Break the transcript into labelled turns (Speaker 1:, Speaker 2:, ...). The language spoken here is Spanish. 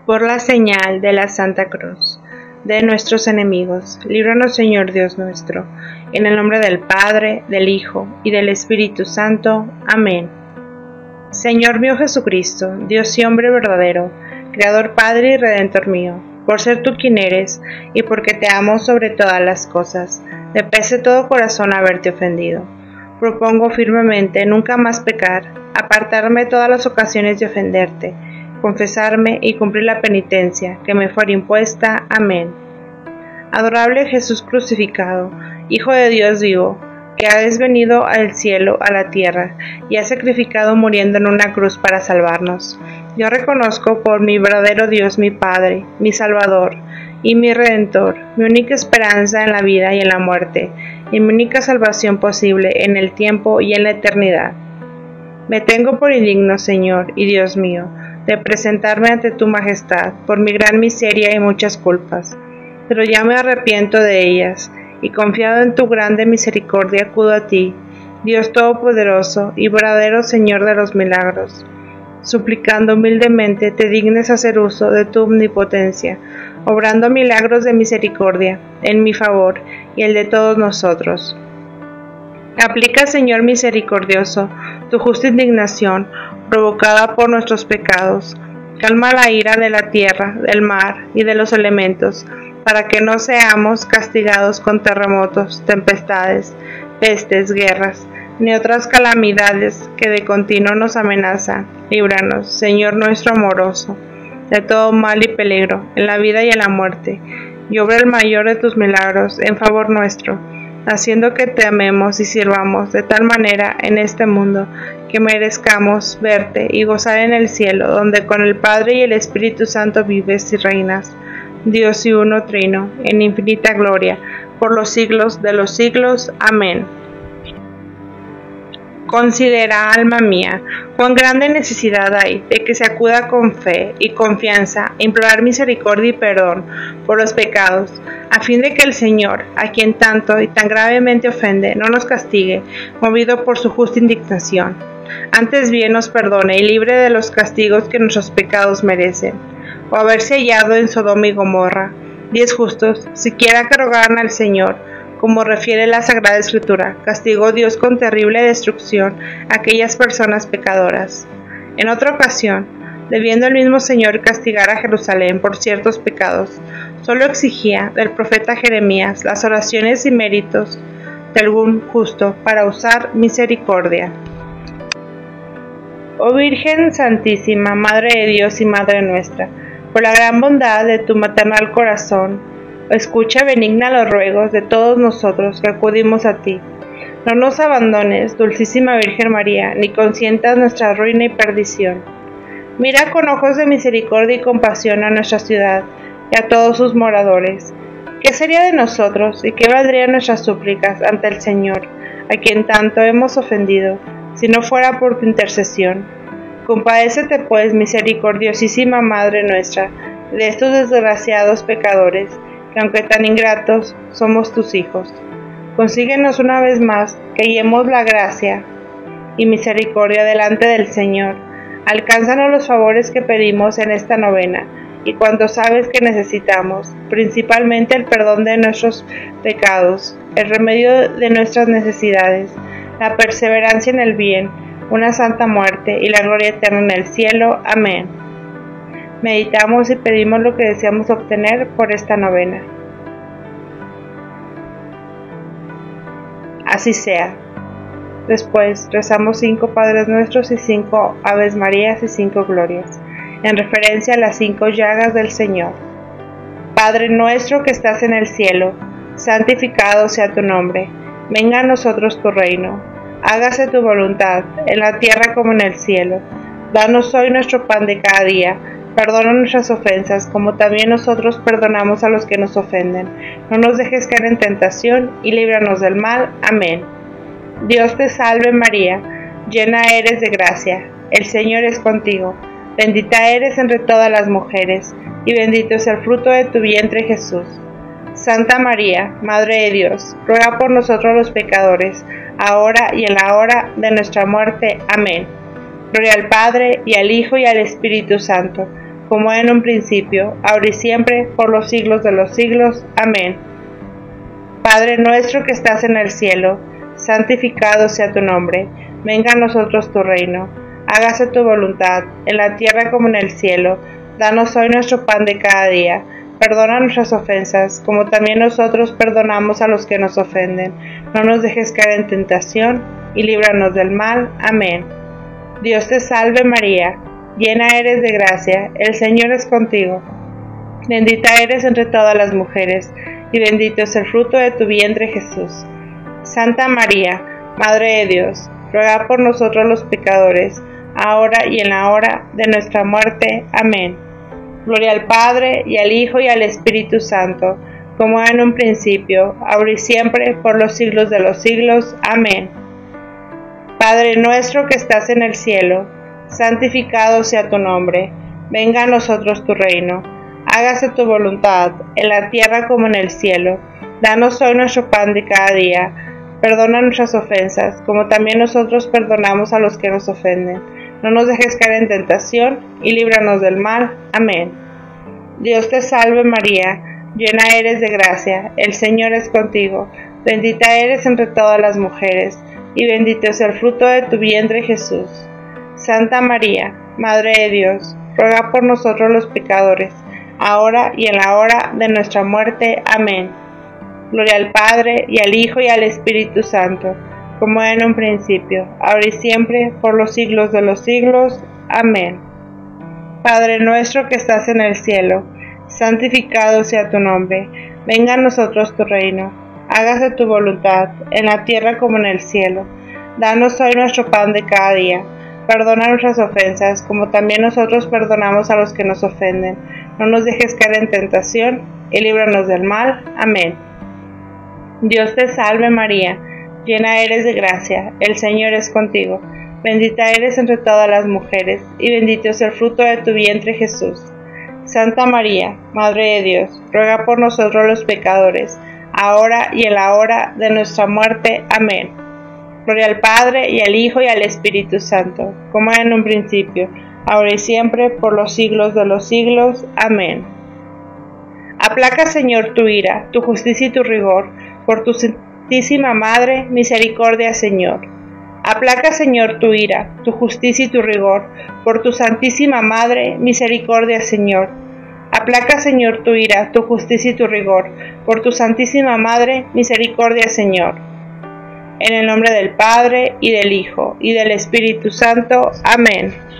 Speaker 1: Por la señal de la Santa Cruz de nuestros enemigos, líbranos, Señor Dios nuestro, en el nombre del Padre, del Hijo y del Espíritu Santo. Amén. Señor mío Jesucristo, Dios y hombre verdadero, Creador, Padre y Redentor mío, por ser tú quien eres y porque te amo sobre todas las cosas, me pese todo corazón haberte ofendido. Propongo firmemente nunca más pecar, apartarme de todas las ocasiones de ofenderte, confesarme y cumplir la penitencia que me fuera impuesta. Amén. Adorable Jesús crucificado, Hijo de Dios vivo, que has venido al cielo, a la tierra, y has sacrificado muriendo en una cruz para salvarnos. Yo reconozco por mi verdadero Dios, mi Padre, mi Salvador y mi Redentor, mi única esperanza en la vida y en la muerte, y mi única salvación posible en el tiempo y en la eternidad. Me tengo por indigno, Señor y Dios mío, de presentarme ante tu majestad por mi gran miseria y muchas culpas, pero ya me arrepiento de ellas, y confiado en tu grande misericordia acudo a ti, Dios Todopoderoso y verdadero Señor de los milagros, suplicando humildemente te dignes hacer uso de tu omnipotencia, obrando milagros de misericordia en mi favor y el de todos nosotros. Aplica, Señor misericordioso, tu justa indignación provocada por nuestros pecados. Calma la ira de la tierra, del mar y de los elementos, para que no seamos castigados con terremotos, tempestades, pestes, guerras, ni otras calamidades que de continuo nos amenazan. Líbranos, Señor nuestro amoroso, de todo mal y peligro, en la vida y en la muerte, y obra el mayor de tus milagros en favor nuestro, haciendo que te amemos y sirvamos de tal manera en este mundo que merezcamos verte y gozar en el cielo, donde con el Padre y el Espíritu Santo vives y reinas, Dios y uno trino, en infinita gloria, por los siglos de los siglos. Amén. Considera, alma mía, cuán grande necesidad hay de que se acuda con fe y confianza a implorar misericordia y perdón por los pecados, a fin de que el Señor, a quien tanto y tan gravemente ofende, no nos castigue, movido por su justa indignación. Antes bien nos perdone y libre de los castigos que nuestros pecados merecen, o haberse hallado en Sodoma y Gomorra, 10 justos, siquiera que rogaran al Señor, como refiere la Sagrada Escritura, castigó Dios con terrible destrucción a aquellas personas pecadoras. En otra ocasión, debiendo el mismo Señor castigar a Jerusalén por ciertos pecados, solo exigía del profeta Jeremías las oraciones y méritos de algún justo para usar misericordia. Oh Virgen Santísima, Madre de Dios y Madre nuestra, por la gran bondad de tu maternal corazón, escucha benigna los ruegos de todos nosotros que acudimos a ti. No nos abandones, Dulcísima Virgen María, ni consientas nuestra ruina y perdición. Mira con ojos de misericordia y compasión a nuestra ciudad y a todos sus moradores. ¿Qué sería de nosotros y qué valdrían nuestras súplicas ante el Señor, a quien tanto hemos ofendido, si no fuera por tu intercesión? Compadécete, pues, misericordiosísima Madre nuestra, de estos desgraciados pecadores, que aunque tan ingratos, somos tus hijos. Consíguenos una vez más que hallemos la gracia y misericordia delante del Señor. Alcánzanos los favores que pedimos en esta novena, y cuanto sabes que necesitamos, principalmente el perdón de nuestros pecados, el remedio de nuestras necesidades, la perseverancia en el bien, una santa muerte y la gloria eterna en el cielo. Amén. Meditamos y pedimos lo que deseamos obtener por esta novena. Así sea. Después rezamos 5 Padres Nuestros y 5 Aves Marías y 5 Glorias, en referencia a las 5 llagas del Señor. Padre nuestro que estás en el cielo, santificado sea tu nombre. Venga a nosotros tu reino. Hágase tu voluntad, en la tierra como en el cielo. Danos hoy nuestro pan de cada día. Perdona nuestras ofensas, como también nosotros perdonamos a los que nos ofenden. No nos dejes caer en tentación, y líbranos del mal. Amén. Dios te salve María, llena eres de gracia, el Señor es contigo. Bendita eres entre todas las mujeres, y bendito es el fruto de tu vientre Jesús. Santa María, Madre de Dios, ruega por nosotros los pecadores, ahora y en la hora de nuestra muerte. Amén. Gloria al Padre, y al Hijo, y al Espíritu Santo, como en un principio, ahora y siempre, por los siglos de los siglos. Amén. Padre nuestro que estás en el cielo, santificado sea tu nombre. Venga a nosotros tu reino. Hágase tu voluntad, en la tierra como en el cielo. Danos hoy nuestro pan de cada día. Perdona nuestras ofensas, como también nosotros perdonamos a los que nos ofenden. No nos dejes caer en tentación, y líbranos del mal. Amén. Dios te salve María, llena eres de gracia, el Señor es contigo. Bendita eres entre todas las mujeres, y bendito es el fruto de tu vientre Jesús. Santa María, Madre de Dios, ruega por nosotros los pecadores, ahora y en la hora de nuestra muerte. Amén. Gloria al Padre, y al Hijo, y al Espíritu Santo, como en un principio, ahora y siempre, por los siglos de los siglos. Amén. Padre nuestro que estás en el cielo, santificado sea tu nombre. Venga a nosotros tu reino. Hágase tu voluntad, en la tierra como en el cielo. Danos hoy nuestro pan de cada día. Perdona nuestras ofensas, como también nosotros perdonamos a los que nos ofenden. No nos dejes caer en tentación, y líbranos del mal. Amén. Dios te salve María, llena eres de gracia, el Señor es contigo. Bendita eres entre todas las mujeres, y bendito es el fruto de tu vientre Jesús. Santa María, Madre de Dios, ruega por nosotros los pecadores, ahora y en la hora de nuestra muerte. Amén. Gloria al Padre, y al Hijo, y al Espíritu Santo, como en un principio, ahora y siempre, por los siglos de los siglos. Amén. Padre nuestro que estás en el cielo, santificado sea tu nombre. Venga a nosotros tu reino. Hágase tu voluntad, en la tierra como en el cielo. Danos hoy nuestro pan de cada día. Perdona nuestras ofensas, como también nosotros perdonamos a los que nos ofenden. No nos dejes caer en tentación, y líbranos del mal. Amén. Dios te salve María, llena eres de gracia, el Señor es contigo. Bendita eres entre todas las mujeres, y bendito es el fruto de tu vientre Jesús. Santa María, Madre de Dios, ruega por nosotros los pecadores, ahora y en la hora de nuestra muerte. Amén. Gloria al Padre, y al Hijo, y al Espíritu Santo, como en un principio, ahora y siempre, por los siglos de los siglos. Amén. Aplaca, Señor, tu ira, tu justicia y tu rigor, por tu Santísima Madre, misericordia, Señor. Aplaca, Señor, tu ira, tu justicia y tu rigor, por tu Santísima Madre, misericordia, Señor. Aplaca, Señor, tu ira, tu justicia y tu rigor, por tu Santísima Madre, misericordia, Señor. En el nombre del Padre, y del Hijo, y del Espíritu Santo. Amén.